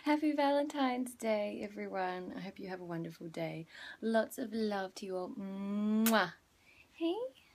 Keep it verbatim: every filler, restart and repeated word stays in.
Happy Valentine's Day, everyone. I hope you have a wonderful day. Lots of love to you all. Mwah. Hey.